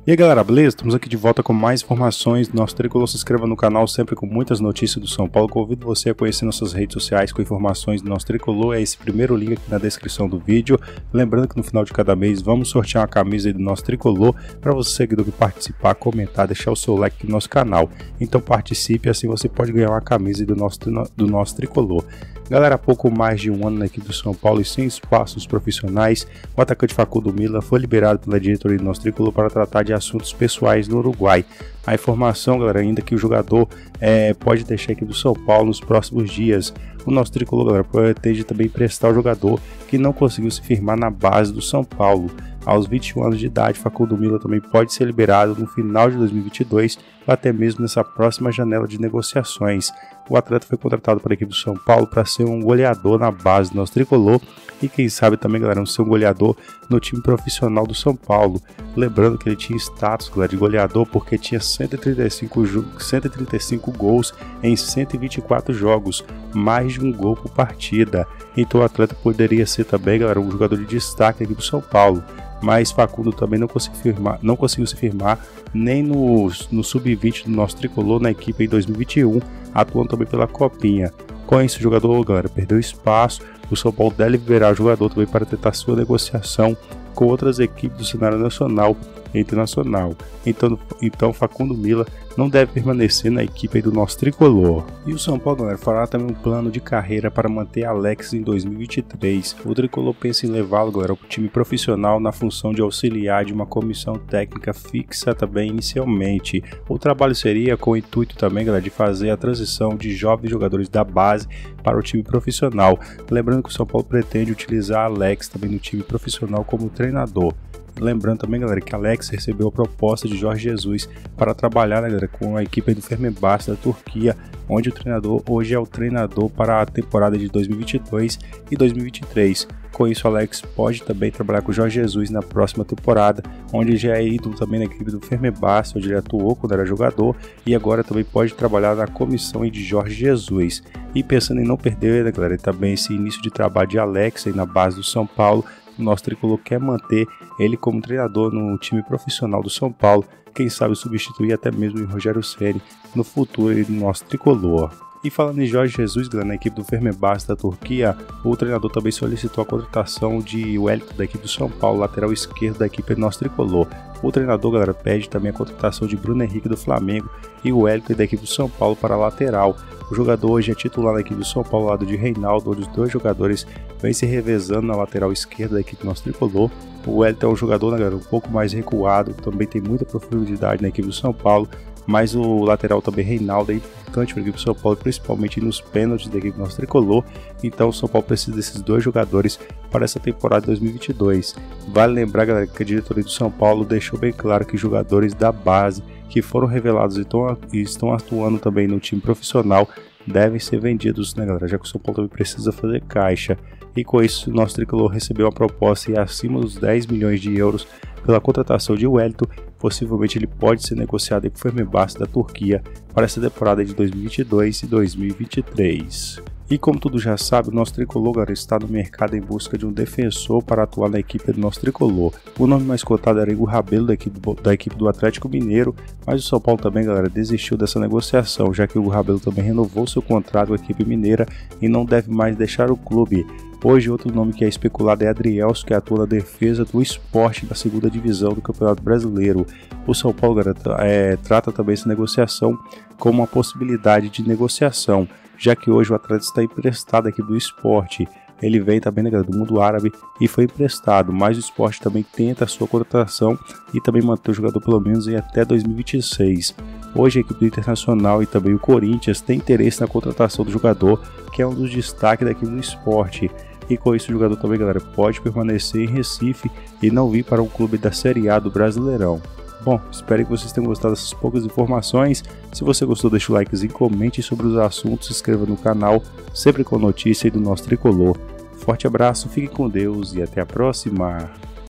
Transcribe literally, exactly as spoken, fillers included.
E aí galera, beleza? Estamos aqui de volta com mais informações do nosso Tricolor. Se inscreva no canal sempre com muitas notícias do São Paulo. Convido você a conhecer nossas redes sociais com informações do nosso Tricolor. É esse primeiro link aqui na descrição do vídeo. Lembrando que no final de cada mês vamos sortear uma camisa aí do nosso Tricolor para você, seguidor, que participar, comentar, deixar o seu like aqui no nosso canal. Então participe, assim você pode ganhar uma camisa aí do nosso, do nosso Tricolor. Galera, há pouco mais de um ano na equipe do São Paulo e sem espaço nos profissionais, o atacante Facundo Milla foi liberado pela diretoria do nosso Tricolor para tratar de assuntos pessoais no Uruguai. A informação, galera, ainda que o jogador é, pode deixar a equipe do São Paulo nos próximos dias. O nosso Tricolor, galera, pretende também emprestar o jogador que não conseguiu se firmar na base do São Paulo. Aos vinte e um anos de idade, Facundo Milla também pode ser liberado no final de dois mil e vinte e dois ou até mesmo nessa próxima janela de negociações. O atleta foi contratado para a equipe do São Paulo para ser um goleador na base do nosso Tricolor e quem sabe também, galera, ser um goleador no time profissional do São Paulo. Lembrando que ele tinha status, galera, de goleador porque tinha cento e trinta e cinco, cento e trinta e cinco gols em cento e vinte e quatro jogos, mais de um gol por partida. Então o atleta poderia ser também, galera, um jogador de destaque aqui do São Paulo. Mas Facundo também não conseguiu, firmar, não conseguiu se firmar nem no, no sub vinte do nosso Tricolor na equipe em dois mil e vinte e um, atuando também pela Copinha. Com isso, o jogador, galera, perdeu espaço. O São Paulo deve liberar o jogador também para tentar sua negociação com outras equipes do cenário nacional e internacional. Então, então Facundo Milla não deve permanecer na equipe do nosso Tricolor. E o São Paulo, galera, fará também um plano de carreira para manter Alex em dois mil e vinte e três. O Tricolor pensa em levá-lo, galera, para o time profissional na função de auxiliar de uma comissão técnica fixa também inicialmente. O trabalho seria com o intuito também, galera, de fazer a transição de jovens jogadores da base para o time profissional. Lembrando que o São Paulo pretende utilizar Alex também no time profissional como treinador. Lembrando também, galera, que Alex recebeu a proposta de Jorge Jesus para trabalhar, né, galera, com a equipe do Fenerbahçe da Turquia, onde o treinador hoje é o treinador para a temporada de dois mil e vinte e dois e dois mil e vinte e três. Com isso, Alex pode também trabalhar com o Jorge Jesus na próxima temporada, onde já é ídolo também na equipe do Fenerbahçe, onde ele atuou quando era jogador, e agora também pode trabalhar na comissão de Jorge Jesus. E pensando em não perder, né, galera, também esse início de trabalho de Alex aí na base do São Paulo, o nosso Tricolor quer manter ele como treinador no time profissional do São Paulo, quem sabe substituir até mesmo o Rogério Ceni no futuro do nosso Tricolor. E falando em Jorge Jesus, galera, na equipe do Fenerbahçe da Turquia, o treinador também solicitou a contratação de Wellington da equipe do São Paulo, lateral esquerdo da equipe do nosso Tricolor. O treinador, galera, pede também a contratação de Bruno Henrique do Flamengo e o Wellington da equipe do São Paulo para a lateral. O jogador hoje é titular na equipe do São Paulo, ao lado de Reinaldo, onde os dois jogadores vêm se revezando na lateral esquerda da equipe do nosso Tricolor. O Wellington é um jogador, né, galera, um pouco mais recuado, também tem muita profundidade na equipe do São Paulo, mas o lateral também, Reinaldo, é importante para a equipe do São Paulo, principalmente nos pênaltis da equipe do nosso Tricolor. Então o São Paulo precisa desses dois jogadores para essa temporada de dois mil e vinte e dois. Vale lembrar, galera, que a diretoria do São Paulo deixou bem claro que jogadores da base que foram revelados e estão atuando também no time profissional devem ser vendidos, né, galera, já que o São Paulo também precisa fazer caixa. E com isso, o nosso Tricolor recebeu uma proposta e acima dos dez milhões de euros pela contratação de Wellington. Possivelmente ele pode ser negociado com o Fenerbahçe da Turquia para essa temporada de dois mil e vinte e dois e dois mil e vinte e três. E como tudo já sabe, o nosso Tricolor, galera, está no mercado em busca de um defensor para atuar na equipe do nosso Tricolor. O nome mais cotado era Igor Rabelo, da equipe, da equipe do Atlético Mineiro, mas o São Paulo também, galera, desistiu dessa negociação, já que o Igor Rabelo também renovou seu contrato com a equipe mineira e não deve mais deixar o clube. Hoje, outro nome que é especulado é Adrielson, que atua na defesa do Sport da segunda divisão do Campeonato Brasileiro. O São Paulo, galera, é, trata também essa negociação como uma possibilidade de negociação, já que hoje o atleta está emprestado aqui do Sport. Ele vem também, né, galera, do mundo árabe e foi emprestado, mas o Sport também tenta a sua contratação e também manter o jogador pelo menos em até dois mil e vinte e seis. Hoje a equipe do Internacional e também o Corinthians tem interesse na contratação do jogador, que é um dos destaques daqui do Sport. E com isso o jogador também, galera, pode permanecer em Recife e não vir para um clube da Série A do Brasileirão. Bom, espero que vocês tenham gostado dessas poucas informações. Se você gostou, deixa o likezinho, comente sobre os assuntos, se inscreva no canal, sempre com notícia aí do nosso Tricolor. Forte abraço, fique com Deus e até a próxima!